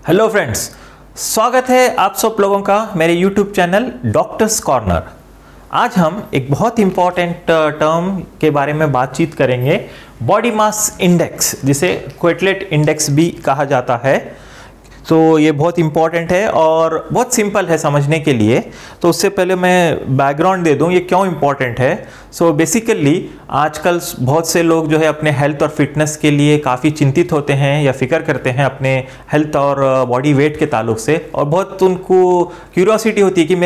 Hello friends, स्वागत है आप सब लोगों का मेरे यूट्यूब चैनल डॉक्टर्स कॉर्नर। आज हम एक बहुत इंपॉर्टेंट टर्म के बारे में बातचीत करेंगे, बॉडी मास इंडेक्स, जिसे क्वेटलेट इंडेक्स भी कहा जाता है। तो ये बहुत इंपॉर्टेंट है और बहुत सिंपल है समझने के लिए। तो उससे पहले मैं बैकग्राउंड दे दूं ये क्यों इंपॉर्टेंट है। सो बेसिकली आजकल बहुत से लोग जो है अपने हेल्थ और फिटनेस के लिए काफ़ी चिंतित होते हैं या फिक्र करते हैं अपने हेल्थ और बॉडी वेट के ताल्लुक से, और बहुत उनको क्यूरियोसिटी होती है कि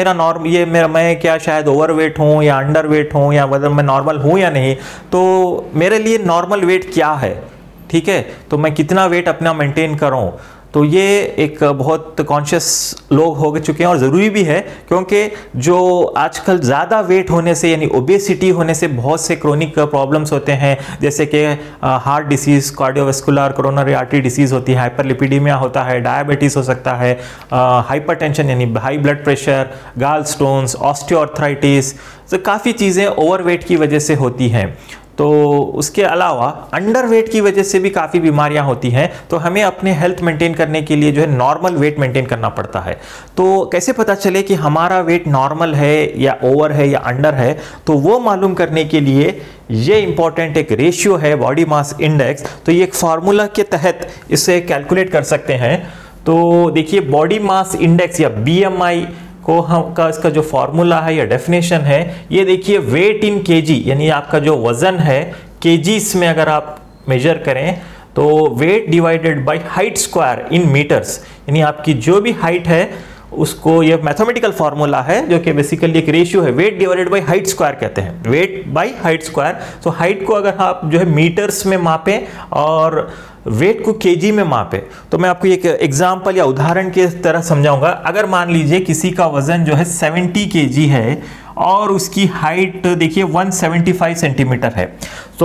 मैं क्या शायद ओवर वेट हूँ या अंडर वेट हूँ, या वजन मैं नॉर्मल हूँ या नहीं। तो मेरे लिए नॉर्मल वेट क्या है, ठीक है, तो मैं कितना वेट अपना मेंटेन करूँ। तो ये एक बहुत कॉन्शियस लोग हो चुके हैं और ज़रूरी भी है, क्योंकि जो आजकल ज़्यादा वेट होने से यानी ओबेसिटी होने से बहुत से क्रोनिक प्रॉब्लम्स होते हैं, जैसे कि heart disease, cardiovascular, coronary artery disease होती है, हाइपरलिपिडीमिया होता है, डायबिटीज़ हो सकता है, हाइपरटेंशन यानी high blood pressure, gallstones, osteoarthritis. तो काफ़ी चीज़ें ओवरवेट की वजह से होती हैं। तो उसके अलावा अंडर वेट की वजह से भी काफ़ी बीमारियां होती हैं। तो हमें अपने हेल्थ मेंटेन करने के लिए जो है नॉर्मल वेट मेंटेन करना पड़ता है। तो कैसे पता चले कि हमारा वेट नॉर्मल है या ओवर है या अंडर है, तो वो मालूम करने के लिए ये इंपॉर्टेंट एक रेशियो है बॉडी मास इंडेक्स। तो ये एक फार्मूला के तहत इसे कैलकुलेट कर सकते हैं। तो देखिए, बॉडी मास इंडेक्स या BMI को इसका जो फॉर्मूला है या डेफिनेशन है, ये देखिए, वेट इन केजी, यानी आपका जो वजन है केजीस में अगर आप मेजर करें तो weight divided by height square in metres, यानी आपकी जो भी हाइट है उसको, ये मैथमेटिकल फॉर्मूला है जो कि बेसिकली एक रेशियो है, weight divided by height square कहते हैं, वेट बाय हाइट स्क्वायर। तो हाइट को अगर आप जो है मीटर्स में मापें और वेट को केजी में मापे, तो मैं आपको एक एग्जांपल या उदाहरण के तरह समझाऊंगा। अगर मान लीजिए किसी का वजन जो है 70 केजी है और उसकी हाइट देखिए 175 सेंटीमीटर है, तो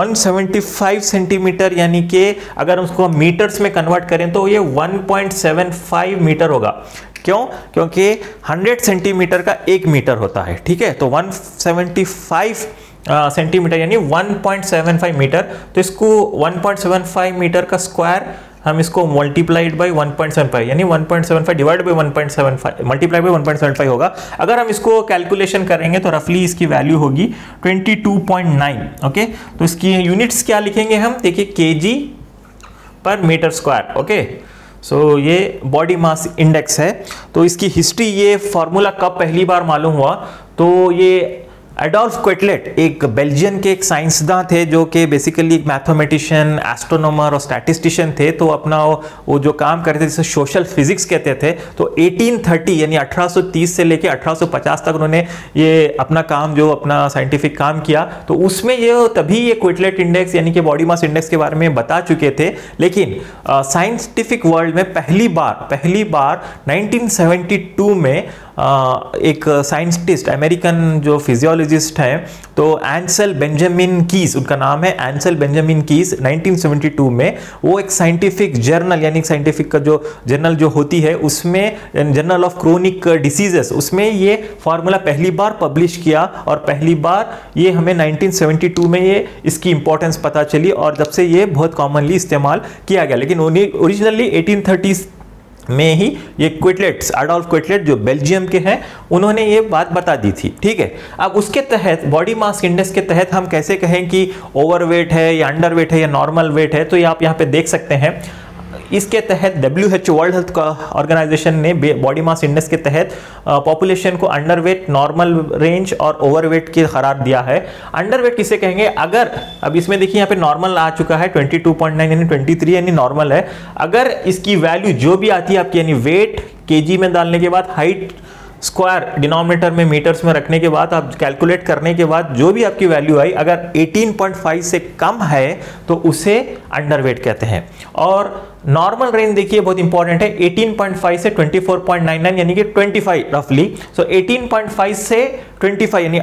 175 सेंटीमीटर यानी कि अगर उसको हम मीटर्स में कन्वर्ट करें तो ये 1.75 मीटर होगा। क्यों? क्योंकि 100 सेंटीमीटर का 1 मीटर होता है, ठीक है। तो 175 सेंटीमीटर यानी 1.75 मीटर। तो इसको 1.75 मीटर का स्क्वायर हम इसको मल्टीप्लाइड बाय 1.75 यानी 1.75 डिवाइड बाय 1.75 मल्टीप्लाई बाय 1.75 होगा। अगर हम इसको कैलकुलेशन करेंगे तो रफली इसकी वैल्यू होगी 22.9। ओके, तो इसकी यूनिट्स क्या लिखेंगे हम, देखिए केजी पर मीटर स्क्वायर। ओके, सो ये बॉडी मास इंडेक्स है। तो इसकी हिस्ट्री, ये फॉर्मूला कब पहली बार मालूम हुआ, तो ये एडोल्फ क्वेटलेट एक बेल्जियन के एक साइंसदां थे जो कि बेसिकली एक मैथमेटिशियन, एस्ट्रोनॉमर और स्टैटिस्टिशियन थे। तो अपना वो जो काम करते थे जिसे सोशल फिजिक्स कहते थे। तो 1830 यानी 1830 से लेके 1850 तक उन्होंने ये अपना काम, जो अपना साइंटिफिक काम किया, तो उसमें ये तभी ये क्वेटलेट इंडेक्स यानी कि बॉडी मास इंडेक्स के बारे में बता चुके थे। लेकिन साइंटिफिक वर्ल्ड में पहली बार 1972 में एक साइंटिस्ट, अमेरिकन जो फिजियोलॉजिस्ट हैं, तो एंसेल बेंजामिन कीज उनका नाम है, एंसेल बेंजामिन कीज, 1972 में वो एक साइंटिफिक जर्नल यानी साइंटिफिक का जो जर्नल जो होती है उसमें, जर्नल ऑफ क्रोनिक डिसीजेस, उसमें ये फार्मूला पहली बार पब्लिश किया। और पहली बार ये हमें 1972 में ये इसकी इंपॉर्टेंस पता चली और जब से ये बहुत कॉमनली इस्तेमाल किया गया। लेकिन ओरिजिनली 1830 में ही ये क्वेटलेट्स, एडोल्फ क्वेटलेट जो बेल्जियम के हैं, उन्होंने ये बात बता दी थी, ठीक है। अब उसके तहत बॉडी मास इंडेक्स के तहत हम कैसे कहें कि ओवरवेट है या अंडरवेट है या नॉर्मल वेट है, तो ये आप यहाँ पे देख सकते हैं। इसके तहत WHO वर्ल्ड हेल्थ ऑर्गेनाइजेशन ने बॉडी मास इंडेक्स के तहत पॉपुलेशन को अंडरवेट, नॉर्मल रेंज और ओवरवेट के करार दिया है। अंडरवेट किसे कहेंगे, अगर अब इसमें देखिए यहाँ पे नॉर्मल आ चुका है 22.9 यानी 23 यानी नॉर्मल है। अगर इसकी वैल्यू जो भी आती है आपकी, यानी वेट केजी में डालने के बाद, हाइट स्क्वायर डिनोमिनेटर में मीटर्स में रखने के बाद, आप कैलकुलेट करने के बाद जो भी आपकी वैल्यू आई, अगर 18.5 से कम है तो उसे अंडरवेट कहते हैं। और नॉर्मल रेंज देखिए बहुत इंपॉर्टेंट है, 18.5 से 24.99 यानी कि 25 रफली। सो 18.5 से 25 यानी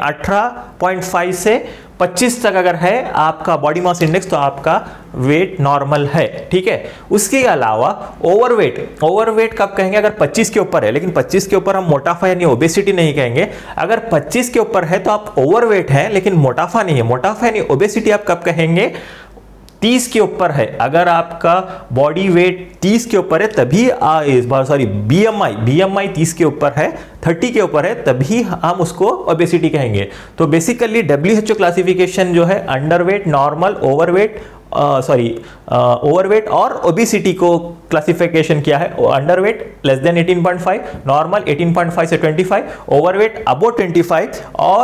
18.5 से 25 तक अगर है आपका बॉडी मास इंडेक्स, तो आपका वेट नॉर्मल है, ठीक है। उसके अलावा ओवरवेट कब कहेंगे, अगर 25 के ऊपर है। लेकिन 25 के ऊपर हम मोटापा यानी ओबेसिटी नहीं कहेंगे। अगर 25 के ऊपर है तो आप ओवरवेट हैं लेकिन मोटापा नहीं है। मोटापा यानी ओबेसिटी आप कब कहेंगे, 30 के ऊपर है, अगर आपका बॉडी वेट 30 के ऊपर है तभी बीएमआई 30 के ऊपर है, 30 के ऊपर है, तभी हम उसको ओबेसिटी कहेंगे। तो बेसिकली WHO क्लासिफिकेशन जो है अंडरवेट, नॉर्मल, ओवरवेट और ओबेसिटी को क्लासिफिकेशन किया है। अंडरवेट लेस देन 18.5, नॉर्मल 18.5 से 25, ओवरवेट अबो 25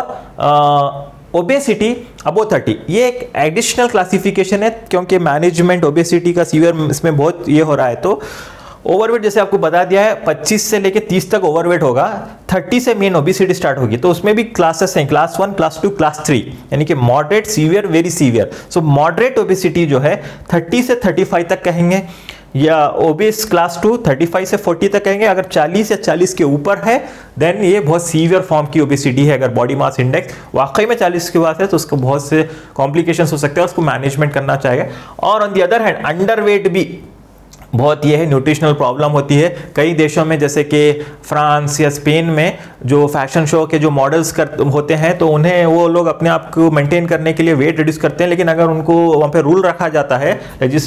और ओबेसिटी अबो 30। ये एक एडिशनल क्लासिफिकेशन है क्योंकि मैनेजमेंट ओबेसिटी का सीवियर इसमें बहुत ये हो रहा है। तो ओवरवेट जैसे आपको बता दिया है 25 से लेके 30 तक ओवरवेट होगा, 30 से मेन ओबेसिटी स्टार्ट होगी। तो उसमें भी क्लासेस हैं, क्लास 1, क्लास 2, क्लास 3, यानी कि moderate, severe, very severe. So moderate obesity जो है 30 से 35 तक कहेंगे, या ओबेस क्लास 2 35 से 40 तक कहेंगे। अगर 40 या 40 के ऊपर है देन ये बहुत सीवियर फॉर्म की ओबेसिटी है। अगर बॉडी मास इंडेक्स वाकई में 40 के बाद है तो उसको बहुत से कॉम्प्लिकेशंस हो सकते हैं, उसको मैनेजमेंट करना चाहिए। और on the other hand underweight भी बहुत ये है, न्यूट्रिशनल प्रॉब्लम होती है। कई देशों में जैसे कि फ्रांस या स्पेन में जो फैशन शो के जो मॉडल्स होते हैं तो उन्हें वो लोग अपने आप को मेंटेन करने के लिए वेट रिड्यूस करते हैं, लेकिन अगर उनको वहाँ पे रूल रखा जाता है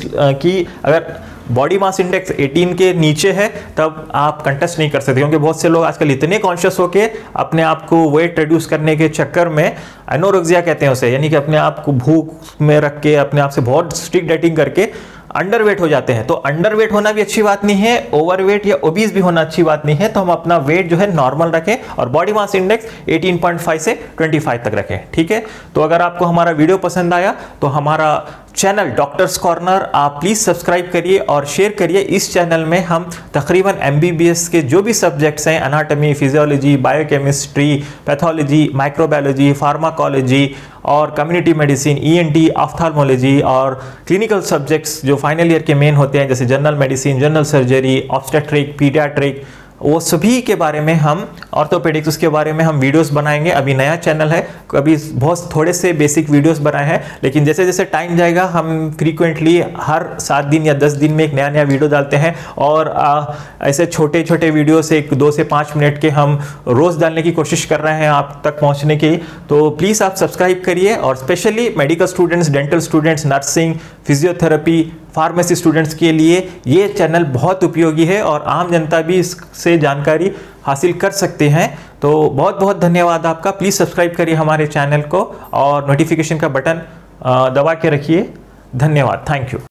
कि अगर बॉडी मास इंडेक्स 18 के नीचे है तब आप कंटेस्ट नहीं कर सकते, क्योंकि बहुत से लोग आजकल इतने कॉन्शियस होके अपने आप को वेट रिड्यूस करने के चक्कर में एनोरेक्सिया कहते हैं उसे, यानी कि अपने आप को भूख में रख के अपने आप से बहुत स्ट्रिक्ट डाइटिंग करके अंडरवेट हो जाते हैं। तो अंडरवेट होना भी अच्छी बात नहीं है, ओवरवेट या ओबीज भी होना अच्छी बात नहीं है। तो हम अपना वेट जो है नॉर्मल रखें और बॉडी मास इंडेक्स 18.5 से 25 तक रखें, ठीक है। तो अगर आपको हमारा वीडियो पसंद आया तो हमारा चैनल डॉक्टर्स कॉर्नर आप प्लीज सब्सक्राइब करिए और शेयर करिए। इस चैनल में हम तकरीबन MBBS के जो भी सब्जेक्ट्स हैं, anatomy, physiology, biochemistry, pathology, microbiology, pharmacology और कम्युनिटी मेडिसिन, ENT, ऑफ्थाल्मोलॉजी और क्लिनिकल सब्जेक्ट्स जो फाइनल ईयर के मेन होते हैं जैसे general medicine, general surgery, obstetric, paediatric, वो सभी के बारे में हम, ऑर्थोपेडिक्स, उसके बारे में हम वीडियोस बनाएंगे। अभी नया चैनल है, अभी बहुत थोड़े से बेसिक वीडियोस बनाए हैं, लेकिन जैसे जैसे टाइम जाएगा हम फ्रीक्वेंटली हर 7 दिन या 10 दिन में एक नया वीडियो डालते हैं। और ऐसे छोटे छोटे वीडियो से 2 से 5 मिनट के हम रोज़ डालने की कोशिश कर रहे हैं आप तक पहुँचने की। तो प्लीज़ आप सब्सक्राइब करिए। और specially medical students, dental students, nursing, physiotherapy, pharmacy students के लिए ये चैनल बहुत उपयोगी है और आम जनता भी इससे जानकारी हासिल कर सकते हैं। तो बहुत बहुत धन्यवाद आपका। प्लीज़ सब्सक्राइब करिए हमारे चैनल को और नोटिफिकेशन का बटन दबा के रखिए। धन्यवाद, थैंक यू।